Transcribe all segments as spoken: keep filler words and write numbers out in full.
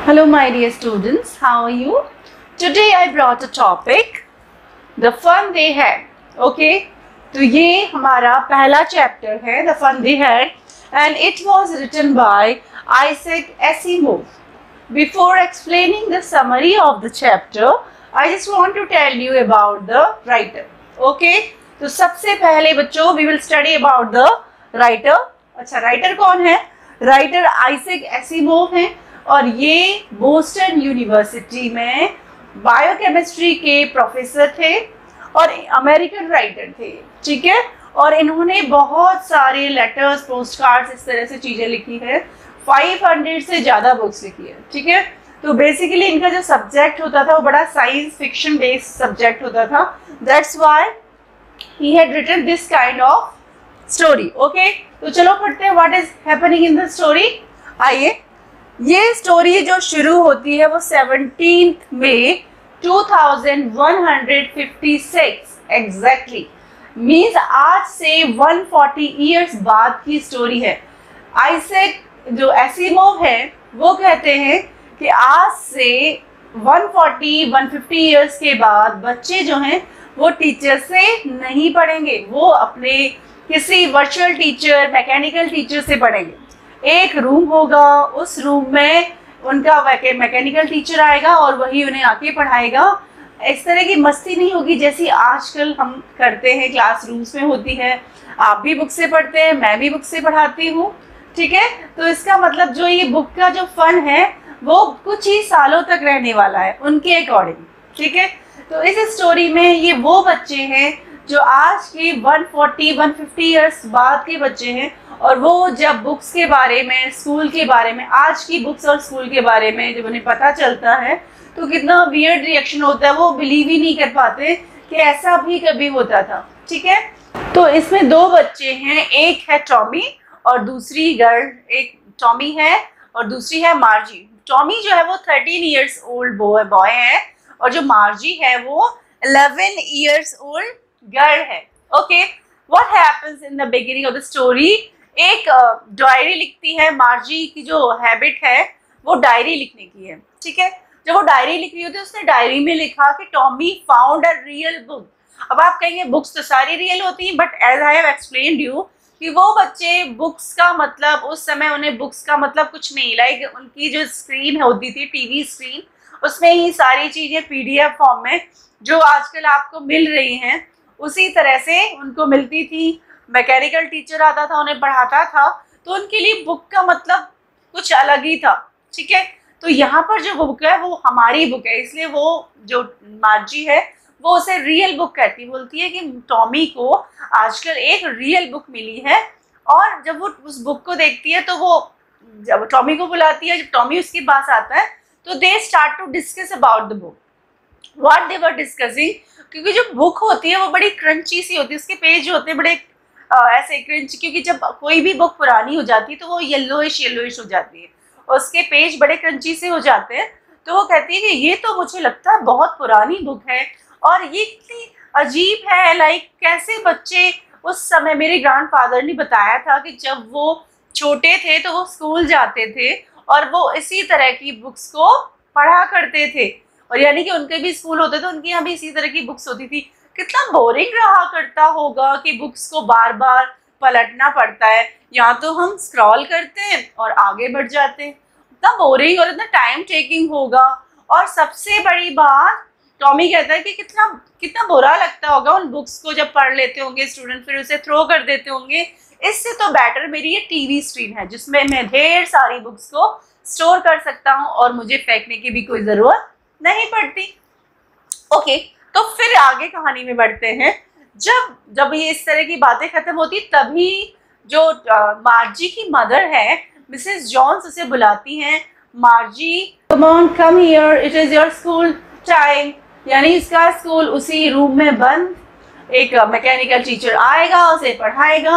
Hello my dear students, how are you? Today I brought a topic, the fun they had. Okay, तो ये हमारा पहला chapter है The Fun They Had and it was written by Isaac Asimov. Before explaining the summary of the chapter, I just want to tell you about the writer. Okay, तो सबसे पहले बच्चों we will study about the writer. अच्छा, writer कौन है? Writer Isaac Asimov हैं और ये बोस्टन यूनिवर्सिटी में बायोकेमिस्ट्री के प्रोफेसर थे और अमेरिकन राइटर थे, ठीक है। और इन्होंने बहुत सारे लेटर्स, पोस्ट कार्ड्स, इस तरह से चीज़ें लिखी है। पाँच सौ से ज़्यादा बुक्स लिखी है, ठीक है। तो बेसिकली इनका जो सब्जेक्ट होता था वो बड़ा साइंस फिक्शन बेस्ड सब्जेक्ट होता था। That's why he had written this kind of story. Okay, तो चलो पढ़ते हैं what is happening in the story. आइए, ये स्टोरी जो शुरू होती है वो seventeenth May two thousand one hundred fifty six exactly, means आज से एक सौ चालीस इयर्स बाद की स्टोरी है। आइजैक जो एसिमोव है वो कहते हैं कि आज से एक सौ चालीस, एक सौ पचास इयर्स के बाद बच्चे जो हैं वो टीचर से नहीं पढ़ेंगे, वो अपने किसी वर्चुअल टीचर, मैकेनिकल टीचर से पढ़ेंगे। एक रूम होगा, उस रूम में उनका मैकेनिकल टीचर आएगा और वही उन्हें आके पढ़ाएगा। इस तरह की मस्ती नहीं होगी जैसी आजकल हम करते हैं, क्लासरूम्स में होती है। आप भी बुक से पढ़ते हैं, मैं भी बुक से पढ़ाती हूँ, ठीक है। तो इसका मतलब जो ये बुक का जो फन है वो कुछ ही सालों तक रहने वाला है उनके अकॉर्डिंग, ठीक है। तो इस स्टोरी में ये वो बच्चे हैं जो आज के एक सौ चालीस, एक सौ पचास इयर्स बाद के बच्चे हैं और वो जब बुक्स के बारे में, स्कूल के बारे में, आज की बुक्स और स्कूल के बारे में जब उन्हें पता चलता है तो कितना वियर्ड रिएक्शन होता है, वो बिलीव ही नहीं कर पाते कि ऐसा भी कभी होता था, ठीक है। तो इसमें दो बच्चे हैं, एक है टॉमी और दूसरी गर्ल, एक टॉमी है और दूसरी है मार्जी। टॉमी जो है वो thirteen years old boy boy है और जो मार्जी है वो इलेवन इयर्स ओल्ड गर्ल है। Okay, what happens in the beginning of the story, एक डायरी लिखती है। मार्जी की जो हैबिट है वो डायरी लिखने की है, ठीक है। जब वो डायरी लिख रही होती है उसने डायरी में लिखा कि Tommy found a real book. अब आप कहेंगे बुक्स तो सारी रियल होती हैं, but as I have explained you कि वो बच्चे बुक्स का मतलब, उस समय उन्हें बुक्स का मतलब कुछ नहीं, लाइक उनकी जो स्क्रीन होती थी, टीवी स्क्रीन, उसमें ही सारी चीज़ें पीडीएफ फॉर्म में जो आजकल आपको मिल रही हैं उसी तरह से उनको मिलती थी। मैकेनिकल टीचर आता था, उन्हें पढ़ाता था, तो उनके लिए बुक का मतलब कुछ अलग ही था, ठीक है। तो यहाँ पर जो बुक है वो हमारी बुक है, इसलिए वो जो मार्जी है वो उसे रियल बुक कहती, बोलती है कि टॉमी को आजकल एक रियल बुक मिली है। और जब वो उस बुक को देखती है तो वो जब टॉमी को बुलाती है, जब टॉमी उसके पास आता है तो they start to discuss about the book, what they were discussing. क्योंकि जो बुक होती है वो बड़ी क्रंची सी होती है, उसके पेज होते हैं बड़े आ, ऐसे क्रंची, क्योंकि जब कोई भी बुक पुरानी हो जाती है तो वो येलोइश येलोइश हो जाती है और उसके पेज बड़े क्रंची से हो जाते हैं। तो वो कहती है कि ये तो मुझे लगता है बहुत पुरानी बुक है और ये कितनी अजीब है, लाइक कैसे बच्चे उस समय, मेरे ग्रैंडफादर ने बताया था कि जब वो छोटे थे तो वो स्कूल जाते थे और वो इसी तरह की बुक्स को पढ़ा करते थे, और यानी कि उनके भी स्कूल होते थे, उनके यहाँ भी इसी तरह की बुक्स होती थी। कितना बोरिंग रहा करता होगा कि बुक्स को बार बार पलटना पड़ता है, यहाँ तो हम स्क्रॉल करते हैं और आगे बढ़ जाते हैं, इतना बोरिंग और इतना टाइम टेकिंग होगा। और सबसे बड़ी बात, टॉमी कहता है कि कितना कितना बुरा लगता होगा उन बुक्स को जब पढ़ लेते होंगे स्टूडेंट, फिर उसे थ्रो कर देते होंगे। इससे तो बेटर मेरी ये टीवी स्क्रीन है जिसमें मैं ढेर सारी बुक्स को स्टोर कर सकता हूँ और मुझे फेंकने की भी कोई ज़रूरत नहीं पड़ती। ओके, तो फिर आगे कहानी में बढ़ते हैं। जब जब ये इस तरह की बातें खत्म होती तभी जो मार्जी की मदर है, मिसेस जॉन्स, उसे बुलाती हैं। Margie, come on, come here, it is your school time. यानी इसका स्कूल उसी रूम में बंद, एक मैकेनिकल टीचर आएगा, उसे पढ़ाएगा।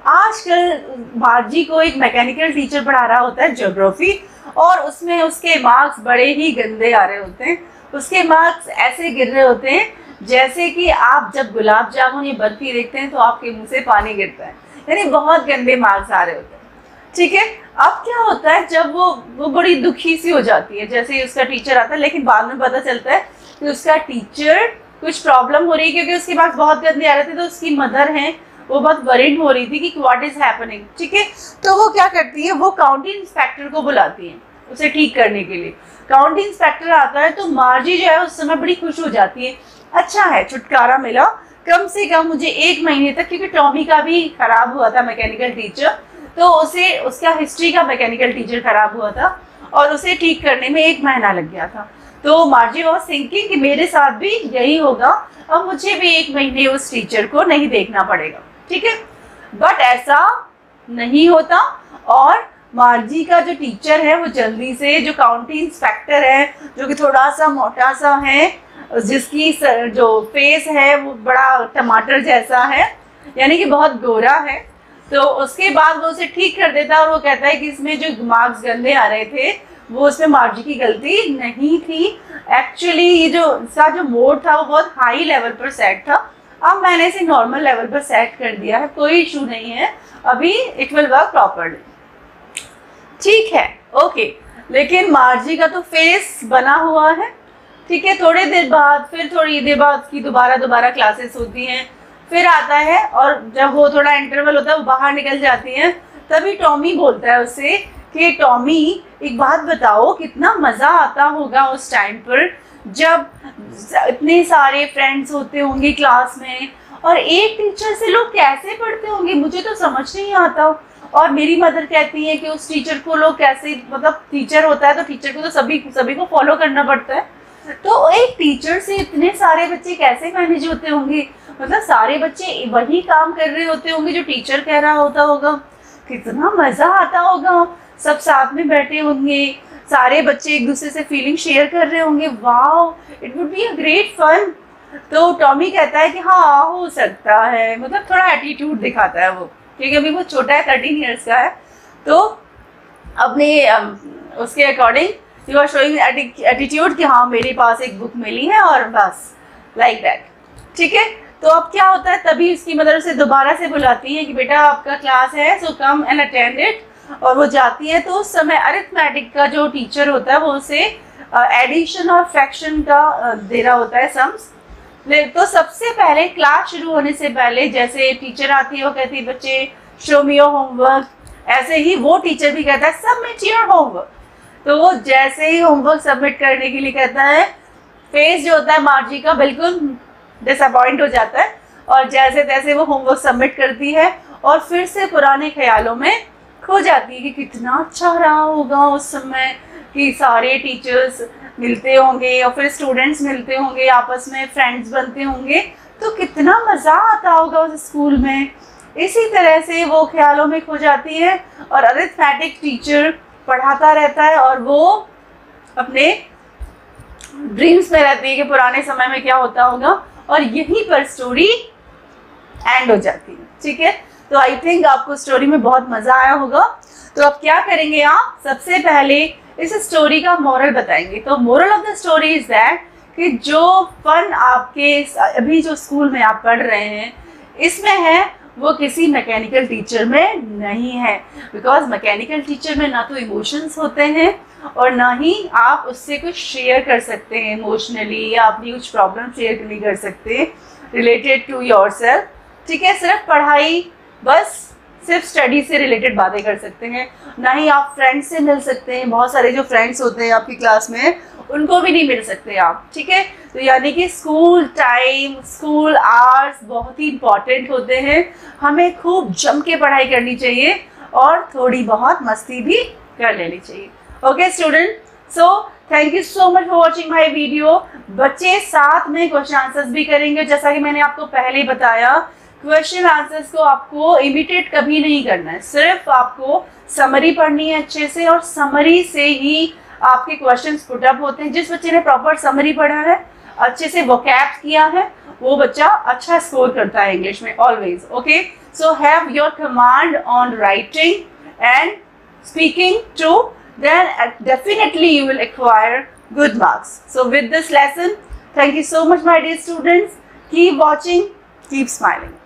आजकल मार्जी को एक मैकेनिकल टीचर पढ़ा रहा होता है ज्योग्राफी, और उसमें उसके मार्क्स बड़े ही गंदे आ रहे होते हैं। उसके मार्क्स ऐसे गिर रहे होते हैं जैसे कि आप जब गुलाब जामुन या बर्फी देखते हैं तो आपके मुंह से पानी गिरता है, यानी बहुत गंदे मार्क्स आ रहे होते हैं। ठीक है। अब क्या होता है, जब वो वो बड़ी दुखी सी हो जाती है जैसे ही उसका टीचर आता है, लेकिन बाद में पता चलता है कि उसका टीचर कुछ प्रॉब्लम हो रही है क्योंकि उसके पास बहुत गंदे आ रहे थे, तो उसकी मदर हैं वो बहुत वरीड हो रही थी कि व्हाट इज हैपनिंग। ठीक है, तो वो क्या करती है, वो काउंटी इंस्पेक्टर को बुलाती है उसे ठीक करने के लिए। काउंटी इंस्पेक्टर आता है तो मार्जी जो है उस समय बड़ी खुश हो जाती है, अच्छा है छुटकारा मिला कम से कम मुझे एक महीने तक, क्योंकि टॉमी का भी खराब हुआ था मैकेनिकल टीचर, तो उसे उसका हिस्ट्री का मैकेनिकल टीचर खराब हुआ था और उसे ठीक करने में एक महीना लग गया था। तो मार्जी वाज थिंकिंग कि मेरे साथ भी यही होगा, अब मुझे भी एक महीने उस टीचर को नहीं देखना पड़ेगा। ठीक है, बट ऐसा नहीं होता और मार्जी का जो टीचर है वो जल्दी से, जो काउंटी इंस्पेक्टर है जो कि थोड़ा सा मोटा सा है, जिसकी जो फेस है वो बड़ा टमाटर जैसा है, यानी कि बहुत गोरा है, तो उसके बाद वो उसे ठीक कर देता है और वो कहता है कि इसमें जो मार्क्स गंदे आ रहे थे वो उसमें मार्जी की गलती नहीं थी, एक्चुअली ये जो इसका जो मोड था वो बहुत हाई लेवल पर सेट था, अब मैंने इसे नॉर्मल लेवल पर सेट कर दिया है, कोई इशू नहीं है, अभी इट विल वर्क प्रॉपर्ली। ठीक है, ओके। लेकिन मार्जी का तो फेस बना हुआ है। ठीक है, थोड़ी देर बाद फिर थोड़ी देर बाद उसकी दोबारा दोबारा क्लासेस होती हैं, फिर आता है और जब वो थोड़ा इंटरवल होता है वो बाहर निकल जाती हैं, तभी टॉमी बोलता है उससे कि टॉमी एक बात बताओ, कितना मज़ा आता होगा उस टाइम पर जब इतने सारे फ्रेंड्स होते होंगे क्लास में और एक टीचर से लोग कैसे पढ़ते होंगे, मुझे तो समझ नहीं आता। और मेरी मदर कहती है कि उस टीचर को लोग कैसे, मतलब टीचर होता है तो टीचर को तो सभी सभी को फॉलो करना पड़ता है, तो एक टीचर से इतने सारे बच्चे कैसे मैनेज होते होंगे, मतलब सारे बच्चे वही काम कर रहे होते होंगे जो टीचर कह रहा होता होगा, कितना मज़ा आता होगा, सब साथ में बैठे होंगे, सारे बच्चे एक दूसरे से फीलिंग शेयर कर रहे होंगे, wow it would be a great fun. तो टॉमी कहता है कि हाँ हो सकता है, मतलब थोड़ा एटीट्यूड दिखाता है वो, क्योंकि अभी वो छोटा है, थर्टीन ईयर्स का है, तो अपने उसके according you are showing attitude कि हाँ मेरे पास एक बुक मिली है और बस लाइक दैट। ठीक है, तो अब क्या होता है, तभी उसकी मदर उसे दोबारा से बुलाती है कि बेटा आपका क्लास है so come and attend it, और वो जाती है। तो उस समय अरिथमेटिक का जो टीचर होता है वो उसे एडिशन और फ्रैक्शन का uh, दे रहा होता है सम्स। तो सबसे पहले क्लास शुरू होने से पहले जैसे टीचर आती है वो कहती है बच्चे शो मी योर होमवर्क, ऐसे ही वो टीचर भी कहता है सबमिट योर होमवर्क। तो वो जैसे ही होमवर्क सबमिट करने के लिए कहता है, फेस जो होता है मार्जी का बिल्कुल डिसअपॉइंट हो जाता है, और जैसे तैसे वो होमवर्क सबमिट करती है और फिर से पुराने ख्यालों में खो जाती है कि कितना अच्छा रहा होगा उस समय कि सारे टीचर्स मिलते होंगे और फिर स्टूडेंट्स मिलते होंगे, आपस में फ्रेंड्स बनते होंगे, तो कितना मज़ा आता होगा उस स्कूल में। इसी तरह से वो ख्यालों में खो जाती है और अरिथमेटिक टीचर पढ़ाता रहता है और वो अपने ड्रीम्स में रहती है कि पुराने समय में क्या होता होगा, और यहीं पर स्टोरी एंड हो जाती है। ठीक है, तो आई थिंक आपको स्टोरी में बहुत मज़ा आया होगा। तो अब क्या करेंगे आप, सबसे पहले इस स्टोरी का मोरल बताएंगे। तो moral of the story is that कि जो फन आपके अभी जो स्कूल में आप पढ़ रहे हैं इसमें है वो किसी मैकेनिकल टीचर में नहीं है, बिकॉज मैकेनिकल टीचर में ना तो इमोशंस होते हैं और ना ही आप उससे कुछ शेयर कर सकते हैं इमोशनली, या अपनी कुछ प्रॉब्लम शेयर नहीं कर सकते रिलेटेड टू योरसेल्फ। ठीक है, सिर्फ पढ़ाई, बस सिर्फ स्टडी से रिलेटेड बातें कर सकते हैं, ना ही आप फ्रेंड्स से मिल सकते हैं। बहुत सारे जो फ्रेंड्स होते हैं आपकी क्लास में उनको भी नहीं मिल सकते आप। ठीक है, तो यानी कि स्कूल टाइम, स्कूल आवर्स बहुत ही इम्पॉर्टेंट होते हैं, हमें खूब जम के पढ़ाई करनी चाहिए और थोड़ी बहुत मस्ती भी कर लेनी चाहिए। Okay student, so thank you so much for watching my video. बच्चे साथ में क्वेश्चन आंसर्स भी करेंगे, जैसा कि मैंने आपको पहले ही बताया, क्वेश्चन आंसर्स को आपको इमिटेट कभी नहीं करना है, सिर्फ आपको समरी पढ़नी है अच्छे से, और समरी से ही आपके क्वेश्चंस पुट अप होते हैं। जिस बच्चे ने प्रॉपर समरी पढ़ा है, अच्छे से वोकैब किया है, वो बच्चा अच्छा स्कोर करता है इंग्लिश में always. Okay, so have your command on writing and speaking too, then definitely you will acquire good marks. So with this lesson, thank you so much my dear students. Keep watching, keep smiling.